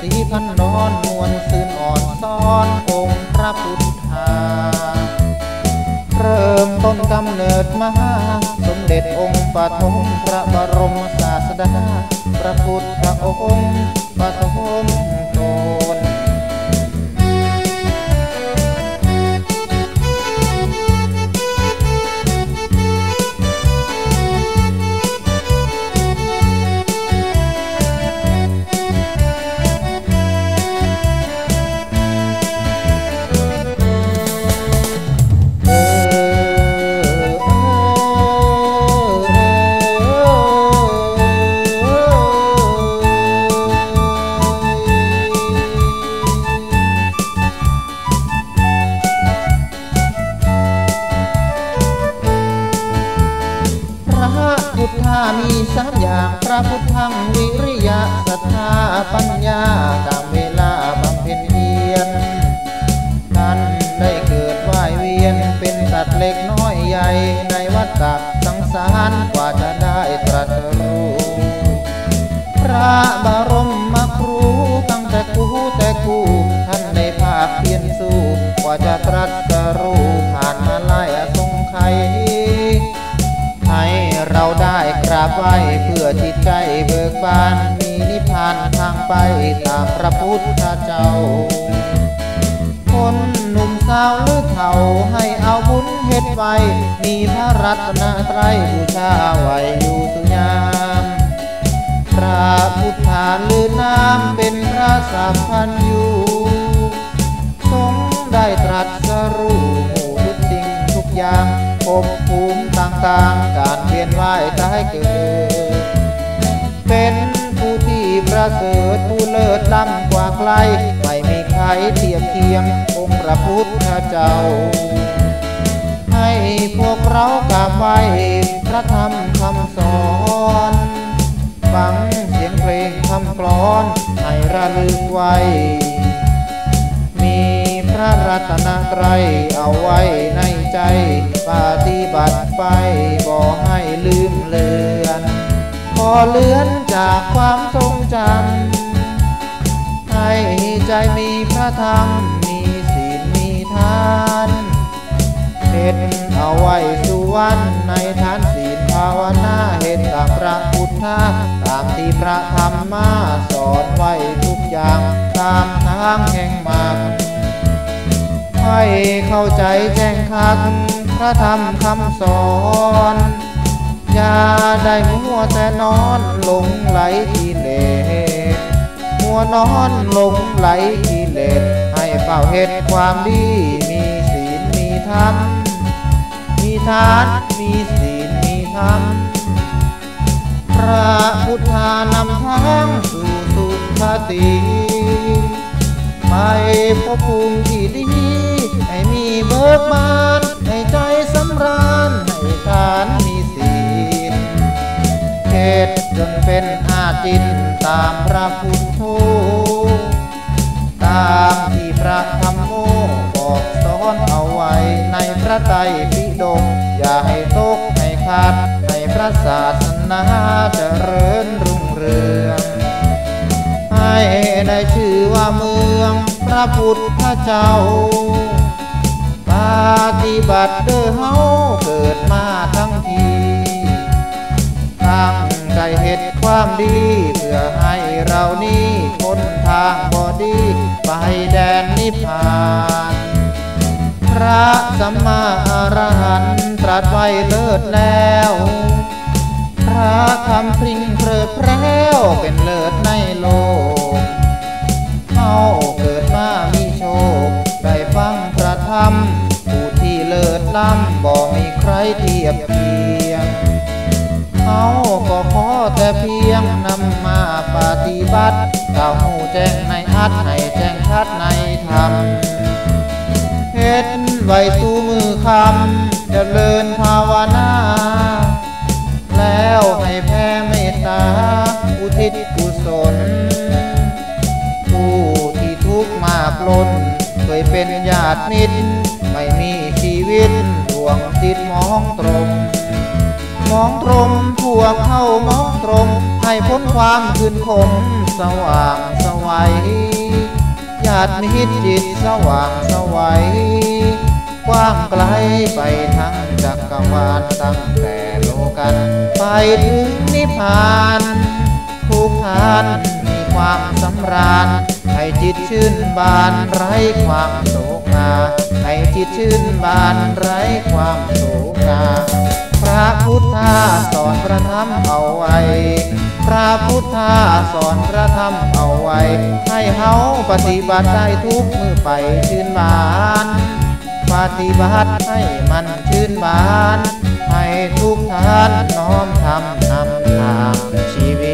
สีพันดอนมวลซื่นอ่อนซ้อนองค์พระพุทธาเริ่มต้นกำเนิดมาสมเด็จองค์ปฐมพระบรมศาสดาพระพุทธองค์ปฐมตนพุทธามีสามอย่างพระพุทธังวิริยะศรัทธาปัญญาตามเวลาบำเพ็ญเพียรท่านได้เกิดว่ายเวียนเป็นสัตว์เล็กน้อยใหญ่ในวัฏฏะสังสารกว่าจะได้ตรัสรู้พระบรมครูตั้งแต่กูท่านได้ภาคเพียรสู้กว่าจะตรัสรู้ผ่านมาหลายสงไขยให้เราได้กราบไหว้เพื่อจิตใจเบิกบานมีนิพพานทางไปตามพระพุทธเจ้าคนหนุ่มสาวหรือเฒ่าให้เอาบุญเฮ็ดไว้มีพระรัตนตรัยบูชาไว้อยู่สุญามพระพุทธาลือน้ำเป็นพระสัพพัญญูทรงได้ตรัสรู้ทุกสิ่งทุกอย่างภพภูมิต่างๆการเวียนว่ายตายเกิดเป็นผู้ที่ประเสริฐผู้เลิศล้ำกว่าใครไม่มีใครเทียบเทียมองค์พระพุทธเจ้าให้พวกเรากราบไหว้พระธรรมคำสอนฟังเสียงเพลงคำกลอนให้ระลึกไว้มีพระรัตนตรัยเอาไว้ในใจปฏิบัติไปบ่ให้ลืมเลือนพอเลือนจากความทรงจำให้ใจมีพระธรรมมีศีลมีทานเฮ็ดเอาไว้สู่วันในทานศีลภาวนาเฮ็ดตามพระพุทธตามที่พระธรรมมาสอนไว้ทุกอย่างตามทางแห่งมรรคให้เข้าใจแจ้งคักพระธรรมคำสอนอย่าได้มัวแต่นอนหลงไหลกิเลสมัวนอนหลงไหลกิเลสให้เฝ้าเฮ็ดความดีมีศีลมีธรรมมีทานมีศีลมีธรรมพระพุทธานำทางสู่สุขติไปพบภูมิที่ดีให้มีเบิกบานให้ใจสำราญให้ทานมีศีลเฮ็ดจนเป็นอาจินตามพระพุทธตามที่พระธรรมโมบอกสอนเอาไว้ในพระไตรปิฎกอย่าให้ตกให้ขาดให้พระศาสนาเจริญรุ่งเรืองให้ได้ชื่อว่าเมืองพระพุทธเจ้าปฏิบัติเด้อเฮาเกิดมาทั้งทีตั้งใจเฮ็ดความดีเพื่อให้เรานี้พ้นทางบ่ดีไปแดนนิพพานพระสัมมาอรหันต์ตรัสไว้เลิศแล้วพระคำพริ้งเพลิดเพล้วเป็นเลิศในโลกเฮาเกิดมามีโชคได้ฟังพระธรรมผู้ที่เลิศล้ำบ่มีใครเทียบเทียมเฮาก็ขอแต่เพียงนำมาปฏิบัติก้าวหูแจ้งในอัตให้แจ้งชัดในธรรมเฮ็ดไว้สู่มือคำเจริญภาวนาแล้วให้แผ่เมตตาอุทิศกุศลผู้ที่ทุกข์มากล้นเคยเป็นญาติมิตรไม่มีชีวิตดวงจิตมองตรงพวกเข้ามองตรงให้พ้นความคืนคมสว่างสวัยญาติมิตรจิตสว่างสวัยกว้างไกลไปทั้งจักรวาลตั้งแต่โลกันไปถึงนิพพานทุกท่านมีความสำราญให้จิตชื่นบานไร้ความโศกาให้จิตชื่นบานไร้ความโศกาพระพุทธาสอนพระธรรมเอาไว้พระพุทธาสอนพระธรรมเอาไว้ให้เฮาปฏิบัติได้ทุกมือไปชื่นบานปฏิบัติให้มันชื่นบานให้ทุกท่านน้อมทำนำทางชีวิต